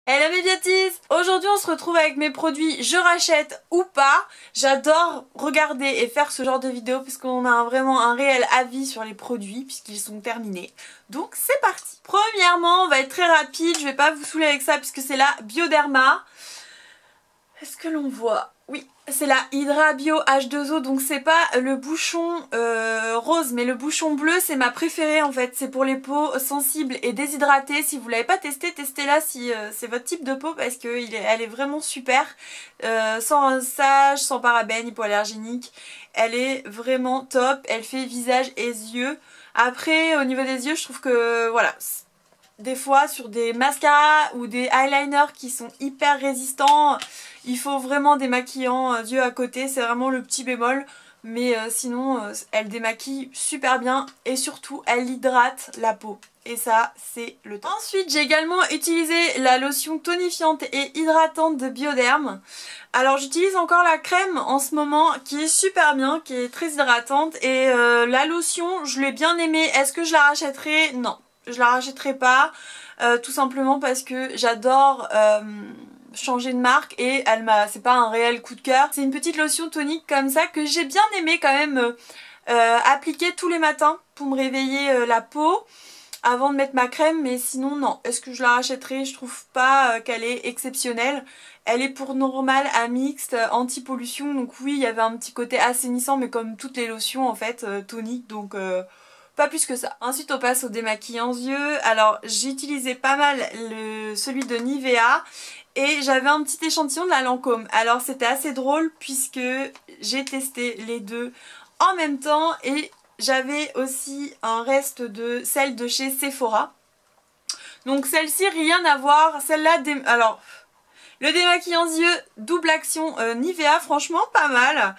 Hello mes beauties! Aujourd'hui on se retrouve avec mes produits je rachète ou pas. J'adore regarder et faire ce genre de vidéos parce qu'on a vraiment un réel avis sur les produits puisqu'ils sont terminés. Donc c'est parti! Premièrement on va être très rapide, je vais pas vous saouler avec ça puisque c'est la Bioderma. Est-ce que l'on voit? Oui, c'est la Hydra Bio H2O, donc c'est pas le bouchon rose, mais le bouchon bleu, c'est ma préférée en fait. C'est pour les peaux sensibles et déshydratées. Si vous l'avez pas testé, testez-la si c'est votre type de peau parce qu'elle est vraiment super. Sans rinçage, sans parabènes, hypoallergénique. Elle est vraiment top. Elle fait visage et yeux. Après, au niveau des yeux, je trouve que voilà. Des fois sur des mascaras ou des eyeliners qui sont hyper résistants, il faut vraiment des maquillants yeux à côté, c'est vraiment le petit bémol. Mais sinon elle démaquille super bien et surtout elle hydrate la peau. Et ça c'est le top. Ensuite j'ai également utilisé la lotion tonifiante et hydratante de Bioderm. Alors j'utilise encore la crème en ce moment qui est super bien, qui est très hydratante. Et la lotion je l'ai bien aimée. Est-ce que je la rachèterai? Non. Je la rachèterai pas, tout simplement parce que j'adore changer de marque et c'est pas un réel coup de cœur. C'est une petite lotion tonique comme ça que j'ai bien aimé quand même appliquer tous les matins pour me réveiller la peau avant de mettre ma crème, mais sinon non. Est-ce que je la rachèterai? Je trouve pas qu'elle est exceptionnelle. Elle est pour normal à mixte, anti-pollution, donc oui il y avait un petit côté assainissant mais comme toutes les lotions en fait toniques, donc pas plus que ça. Ensuite on passe au démaquillant yeux. Alors j'ai utilisé pas mal celui de Nivea et j'avais un petit échantillon de la Lancôme. Alors c'était assez drôle puisque j'ai testé les deux en même temps et j'avais aussi un reste de celle de chez Sephora. Donc celle-ci rien à voir. Celle-là, alors le démaquillant yeux double action Nivea, franchement pas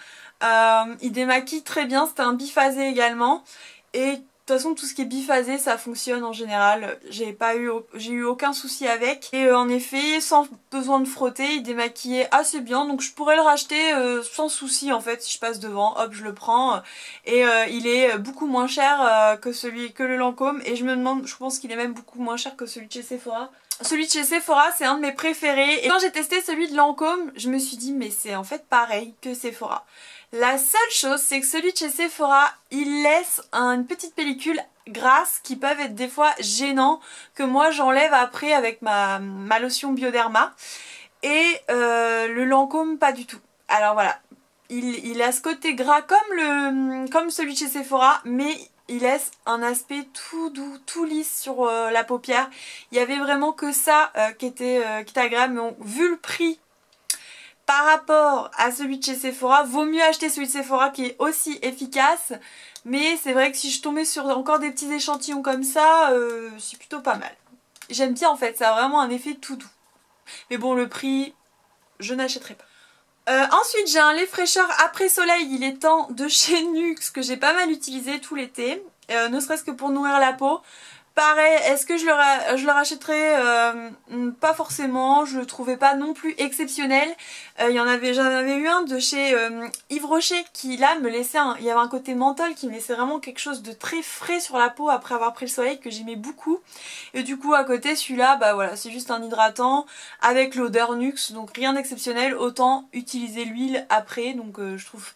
mal. Il démaquille très bien, c'était un biphasé également. Et de toute façon tout ce qui est biphasé ça fonctionne en général, j'ai eu aucun souci avec. Et en effet sans besoin de frotter il démaquillait assez bien, donc je pourrais le racheter sans souci en fait. Si je passe devant hop je le prends. Et il est beaucoup moins cher que le Lancôme. Et je me demande, je pense qu'il est même beaucoup moins cher que celui de chez Sephora. Celui de chez Sephora c'est un de mes préférés. Et quand j'ai testé celui de Lancôme je me suis dit mais c'est en fait pareil que Sephora. La seule chose c'est que celui de chez Sephora il laisse une petite pellicule grasse qui peuvent être des fois gênants, que moi j'enlève après avec ma lotion Bioderma. Et le Lancôme pas du tout. Alors voilà, il a ce côté gras comme celui de chez Sephora, mais il laisse un aspect tout doux, tout lisse sur la paupière. Il y avait vraiment que ça qui était agréable, mais vu le prix par rapport à celui de chez Sephora, vaut mieux acheter celui de Sephora qui est aussi efficace. Mais c'est vrai que si je tombais sur encore des petits échantillons comme ça, c'est plutôt pas mal. J'aime bien en fait, ça a vraiment un effet tout doux. Mais bon, le prix, je n'achèterai pas. Ensuite j'ai un lait fraîcheur après soleil, il est temps, de chez Nuxe, que j'ai pas mal utilisé tout l'été, ne serait-ce que pour nourrir la peau. Pareil, est-ce que je le rachèterais? Pas forcément, je le trouvais pas non plus exceptionnel. J'en avais eu un de chez Yves Rocher qui là me laissait il y avait un côté menthol qui me laissait vraiment quelque chose de très frais sur la peau après avoir pris le soleil, que j'aimais beaucoup. Et du coup à côté celui-là, bah voilà, c'est juste un hydratant avec l'odeur Nuxe, donc rien d'exceptionnel, autant utiliser l'huile après, donc je trouve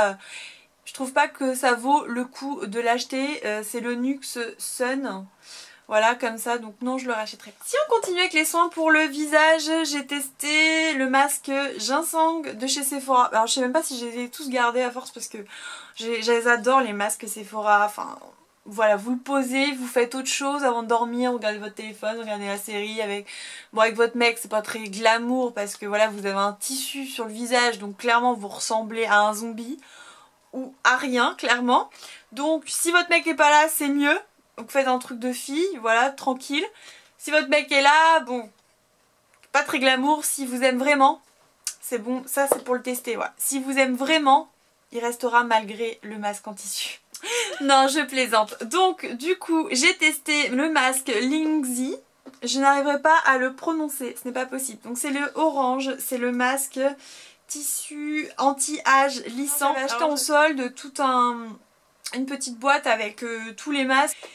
pas que ça vaut le coup de l'acheter. C'est le Nuxe Sun. Voilà, comme ça, donc non, je le rachèterai pas. Si on continue avec les soins pour le visage, j'ai testé le masque ginseng de chez Sephora. Alors je sais même pas si je les ai tous gardés à force parce que j'adore les masques Sephora. Enfin voilà, vous le posez, vous faites autre chose avant de dormir, vous regardez votre téléphone, vous regardez la série avec votre mec, c'est pas très glamour parce que voilà, vous avez un tissu sur le visage, donc clairement vous ressemblez à un zombie ou à rien clairement. Donc si votre mec est pas là, c'est mieux. Donc faites un truc de fille, voilà, tranquille. Si votre mec est là, bon, pas très glamour. Si vous aime vraiment, c'est bon, ça c'est pour le tester, voilà. Si vous aime vraiment, il restera malgré le masque en tissu. Non, je plaisante. Donc du coup, j'ai testé le masque Lingzi. Je n'arriverai pas à le prononcer, ce n'est pas possible. Donc c'est le orange, c'est le masque tissu anti-âge lissant. J'avais acheté en solde une petite boîte avec tous les masques.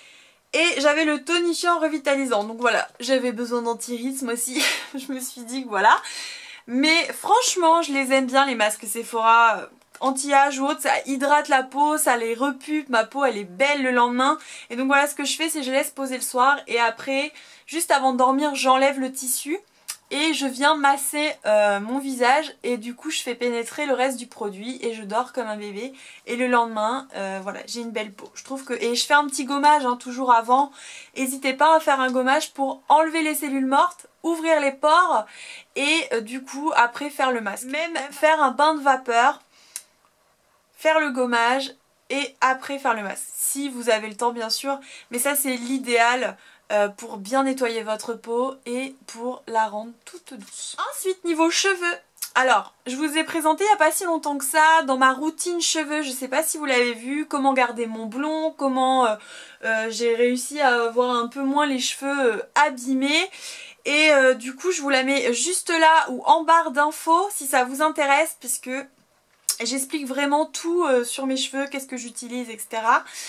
Et j'avais le tonifiant revitalisant. Donc voilà, j'avais besoin d'anti-rythme aussi. Je me suis dit que voilà. Mais franchement, je les aime bien les masques Sephora anti-âge ou autre. Ça hydrate la peau, ça les repupe. Ma peau, elle est belle le lendemain. Et donc voilà, ce que je fais, c'est que je laisse poser le soir. Et après, juste avant de dormir, j'enlève le tissu. Et je viens masser mon visage et du coup je fais pénétrer le reste du produit et je dors comme un bébé. Et le lendemain, voilà, j'ai une belle peau. Je trouve que... Et je fais un petit gommage hein, toujours avant. N'hésitez pas à faire un gommage pour enlever les cellules mortes, ouvrir les pores et du coup après faire le masque. Même faire un bain de vapeur, faire le gommage et après faire le masque. Si vous avez le temps bien sûr, mais ça c'est l'idéal. Pour bien nettoyer votre peau et pour la rendre toute douce. Ensuite niveau cheveux, alors je vous ai présenté il n'y a pas si longtemps que ça dans ma routine cheveux, je sais pas si vous l'avez vu, comment garder mon blond, comment j'ai réussi à avoir un peu moins les cheveux abîmés. Et du coup je vous la mets juste là ou en barre d'infos si ça vous intéresse puisque j'explique vraiment tout sur mes cheveux, qu'est-ce que j'utilise etc.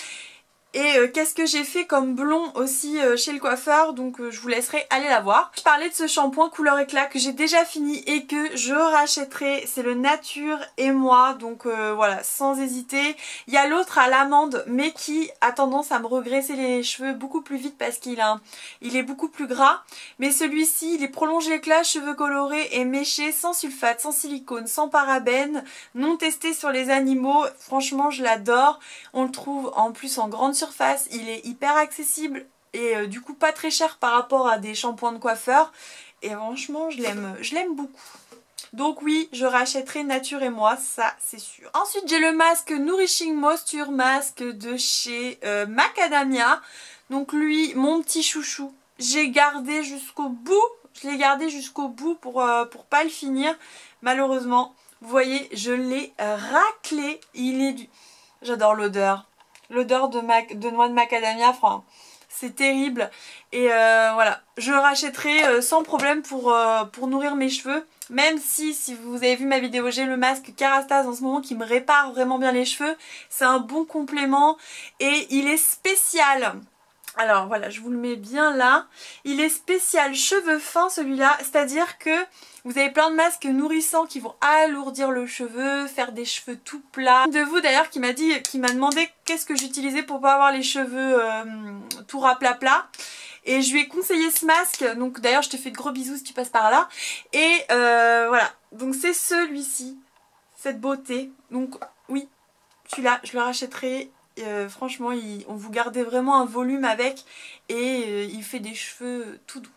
Et qu'est-ce que j'ai fait comme blond aussi chez le coiffeur, donc je vous laisserai aller la voir. Je parlais de ce shampoing couleur éclat que j'ai déjà fini et que je rachèterai, c'est le Nature et Moi, donc voilà, sans hésiter. Il y a l'autre à l'amande mais qui a tendance à me regraisser les cheveux beaucoup plus vite parce qu'il est beaucoup plus gras. Mais celui-ci, il est prolongé éclat, cheveux colorés et méchés, sans sulfate, sans silicone, sans parabènes, non testé sur les animaux. Franchement, je l'adore. On le trouve en plus en grande surface, il est hyper accessible et du coup pas très cher par rapport à des shampoings de coiffeur et franchement je l'aime beaucoup. Donc oui, je rachèterai Nature et Moi, ça c'est sûr. Ensuite j'ai le masque Nourishing Moisture Mask de chez Macadamia. Donc lui, mon petit chouchou, j'ai gardé jusqu'au bout, je l'ai gardé jusqu'au bout pour pas le finir. Malheureusement, vous voyez, je l'ai raclé, il est du... J'adore l'odeur. L'odeur de noix de macadamia, enfin, c'est terrible. Et voilà, je le rachèterai sans problème pour nourrir mes cheveux. Même si vous avez vu ma vidéo, j'ai le masque Kerastase en ce moment qui me répare vraiment bien les cheveux. C'est un bon complément et il est spécial. Alors voilà, je vous le mets bien là. Il est spécial cheveux fins celui-là, c'est-à-dire que vous avez plein de masques nourrissants qui vont alourdir le cheveu, faire des cheveux tout plats. De vous d'ailleurs qui m'a demandé qu'est-ce que j'utilisais pour pas avoir les cheveux tout raplapla. Et je lui ai conseillé ce masque, donc d'ailleurs je te fais de gros bisous si tu passes par là. Et voilà, donc c'est celui-ci, cette beauté. Donc oui, celui-là je le rachèterai. Franchement, on vous gardait vraiment un volume avec et il fait des cheveux tout doux.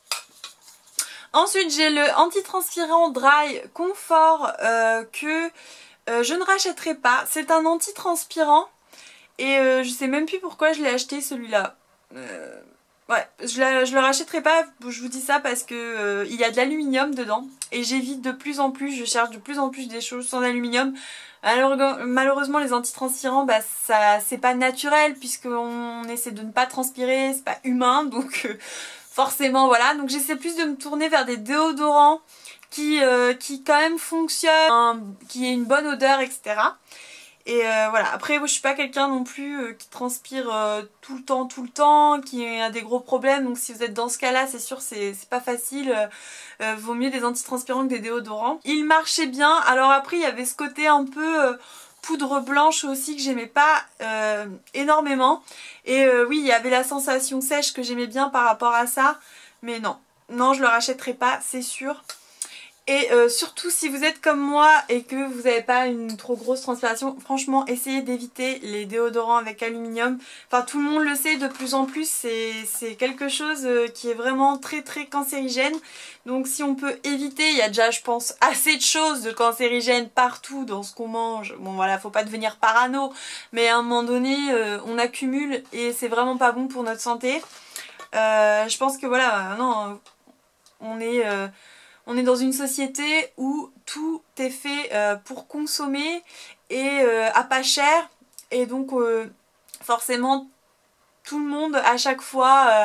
Ensuite j'ai le anti-transpirant Dry Confort que je ne rachèterai pas. C'est un anti-transpirant et je sais même plus pourquoi je l'ai acheté celui-là. Ouais, je le rachèterai pas, je vous dis ça parce que il y a de l'aluminium dedans et j'évite de plus en plus, je cherche de plus en plus des choses sans aluminium. Alors, malheureusement les antitranspirants, bah, ça c'est pas naturel puisqu'on essaie de ne pas transpirer, c'est pas humain donc forcément voilà. Donc j'essaie plus de me tourner vers des déodorants qui quand même fonctionnent, qui aient une bonne odeur etc. Et voilà, après moi je suis pas quelqu'un non plus qui transpire tout le temps, qui a des gros problèmes, donc si vous êtes dans ce cas là c'est sûr c'est pas facile, vaut mieux des antitranspirants que des déodorants. Il marchait bien, alors après il y avait ce côté un peu poudre blanche aussi que j'aimais pas énormément, et oui il y avait la sensation sèche que j'aimais bien par rapport à ça, mais non je le rachèterai pas c'est sûr. Et surtout si vous êtes comme moi et que vous n'avez pas une trop grosse transpiration, franchement essayez d'éviter les déodorants avec aluminium. Enfin tout le monde le sait de plus en plus, c'est quelque chose qui est vraiment très cancérigène. Donc si on peut éviter, il y a déjà je pense assez de choses de cancérigènes partout dans ce qu'on mange. Bon voilà, faut pas devenir parano, mais à un moment donné on accumule et c'est vraiment pas bon pour notre santé. Je pense que voilà, non, on est dans une société où tout est fait pour consommer et à pas cher. Et donc forcément tout le monde à chaque fois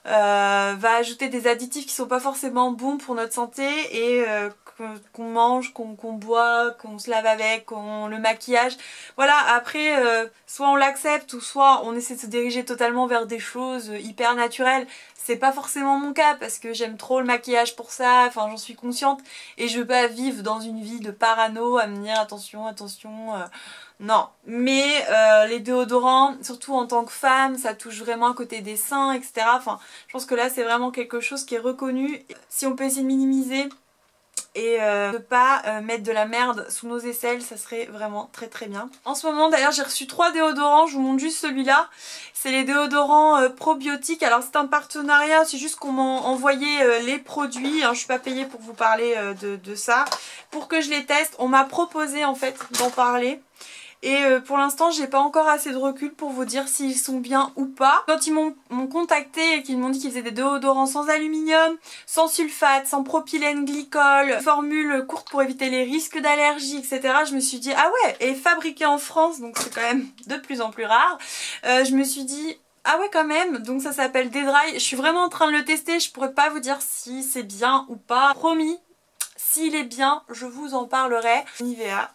va ajouter des additifs qui sont pas forcément bons pour notre santé et qu'on mange, qu'on boit, qu'on se lave avec, le maquillage. Voilà, après soit on l'accepte ou soit on essaie de se diriger totalement vers des choses hyper naturelles. C'est pas forcément mon cas parce que j'aime trop le maquillage pour ça, enfin j'en suis consciente et je veux pas vivre dans une vie de parano à me dire attention, attention, non. Mais les déodorants, surtout en tant que femme, ça touche vraiment à côté des seins, etc. Enfin, je pense que là c'est vraiment quelque chose qui est reconnu. Si on peut essayer de minimiser et ne pas mettre de la merde sous nos aisselles, ça serait vraiment très très bien. En ce moment d'ailleurs j'ai reçu 3 déodorants, je vous montre juste celui-là. C'est les déodorants probiotiques. Alors c'est un partenariat, c'est juste qu'on m'a envoyé les produits, hein, je suis pas payée pour vous parler de ça. Pour que je les teste, on m'a proposé en fait d'en parler. Et pour l'instant j'ai pas encore assez de recul pour vous dire s'ils sont bien ou pas. Quand ils m'ont contacté et qu'ils m'ont dit qu'ils faisaient des déodorants sans aluminium, sans sulfate, sans propylène glycol, formule courte pour éviter les risques d'allergie, etc. Je me suis dit ah ouais, et fabriqué en France, donc c'est quand même de plus en plus rare. Je me suis dit ah ouais quand même, donc ça s'appelle Dedry. Je suis vraiment en train de le tester, je pourrais pas vous dire si c'est bien ou pas. Promis, s'il est bien, je vous en parlerai. Nivea.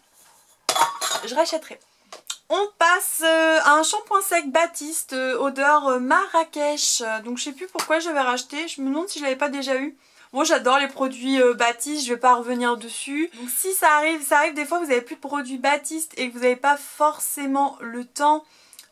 Je rachèterai. On passe à un shampoing sec Baptiste odeur Marrakech. Donc je sais plus pourquoi j'avais racheté. Je me demande si je l'avais pas déjà eu. Moi j'adore les produits Baptiste, je vais pas revenir dessus. Donc si ça arrive des fois vous avez plus de produits Baptiste et que vous n'avez pas forcément le temps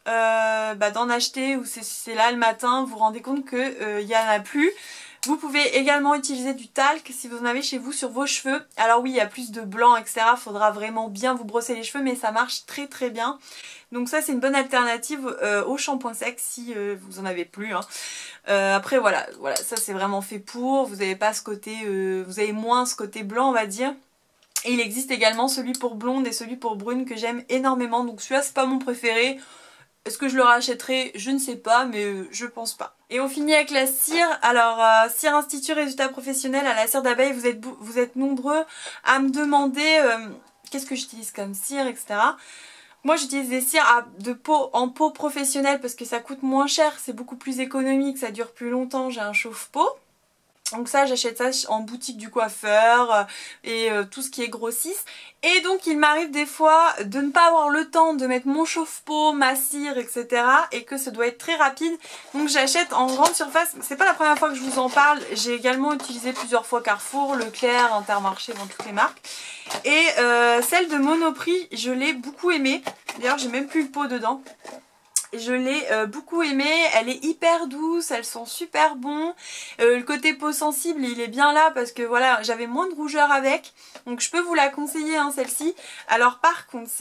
d'en acheter ou c'est là le matin, vous vous rendez compte que y en a plus. Vous pouvez également utiliser du talc si vous en avez chez vous sur vos cheveux. Alors oui, il y a plus de blanc, etc. Faudra vraiment bien vous brosser les cheveux, mais ça marche très très bien. Donc ça, c'est une bonne alternative au shampoing sec si vous en avez plus. Hein. Après, voilà, ça c'est vraiment fait pour. Vous n'avez pas ce côté, vous avez moins ce côté blanc, on va dire. Et il existe également celui pour blonde et celui pour brune que j'aime énormément. Donc celui-là, c'est pas mon préféré. Est-ce que je le rachèterai? Je ne sais pas, mais je pense pas. Et on finit avec la cire. Alors, cire Institut Résultats Professionnels à la cire d'abeille, vous êtes nombreux à me demander qu'est-ce que j'utilise comme cire, etc. Moi, j'utilise des cires en peau professionnelle parce que ça coûte moins cher, c'est beaucoup plus économique, ça dure plus longtemps, j'ai un chauffe-peau. Donc ça, j'achète ça en boutique du coiffeur et tout ce qui est grossiste. Et donc il m'arrive des fois de ne pas avoir le temps de mettre mon chauffe-peau, ma cire, etc. Et que ça doit être très rapide. Donc j'achète en grande surface. C'est pas la première fois que je vous en parle. J'ai également utilisé plusieurs fois Carrefour, Leclerc, Intermarché, dans toutes les marques. Et celle de Monoprix, je l'ai beaucoup aimée. D'ailleurs j'ai même plus le pot dedans. Je l'ai beaucoup aimée, elle est hyper douce, elles sont super bon. Le côté peau sensible il est bien là parce que voilà, j'avais moins de rougeur avec. Donc je peux vous la conseiller hein, celle-ci. Alors par contre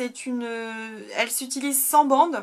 elle s'utilise sans bande.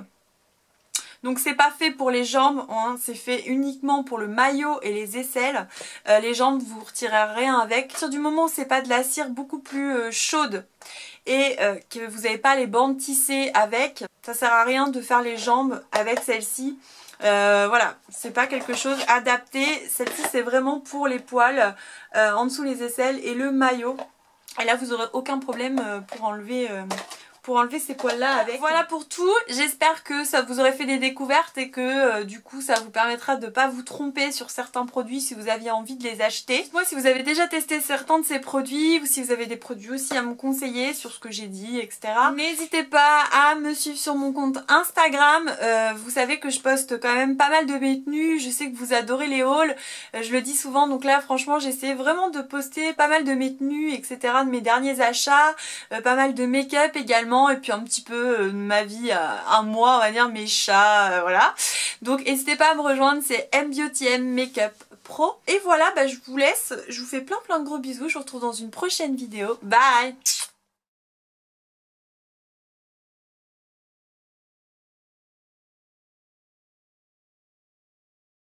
Donc c'est pas fait pour les jambes, hein, c'est fait uniquement pour le maillot et les aisselles. Les jambes vous retirez rien avec. À partir du moment où c'est pas de la cire beaucoup plus chaude et que vous n'avez pas les bandes tissées avec, ça sert à rien de faire les jambes avec celle-ci. Voilà, c'est pas quelque chose adapté. Celle-ci c'est vraiment pour les poils en dessous les aisselles et le maillot. Et là vous aurez aucun problème pour enlever ces poils là avec. Voilà pour tout, j'espère que ça vous aurait fait des découvertes et que du coup ça vous permettra de ne pas vous tromper sur certains produits si vous aviez envie de les acheter. Moi si vous avez déjà testé certains de ces produits ou si vous avez des produits aussi à me conseiller sur ce que j'ai dit, etc. N'hésitez pas à me suivre sur mon compte Instagram. Vous savez que je poste quand même pas mal de mes tenues, je sais que vous adorez les hauls, je le dis souvent, donc là franchement j'essaie vraiment de poster pas mal de mes tenues, etc. de mes derniers achats, pas mal de make-up également. Et puis un petit peu ma vie à un mois on va dire, mes chats, voilà. Donc n'hésitez pas à me rejoindre, c'est MBeautyM Makeup Pro. Et voilà, je vous laisse, je vous fais plein de gros bisous, je vous retrouve dans une prochaine vidéo, bye.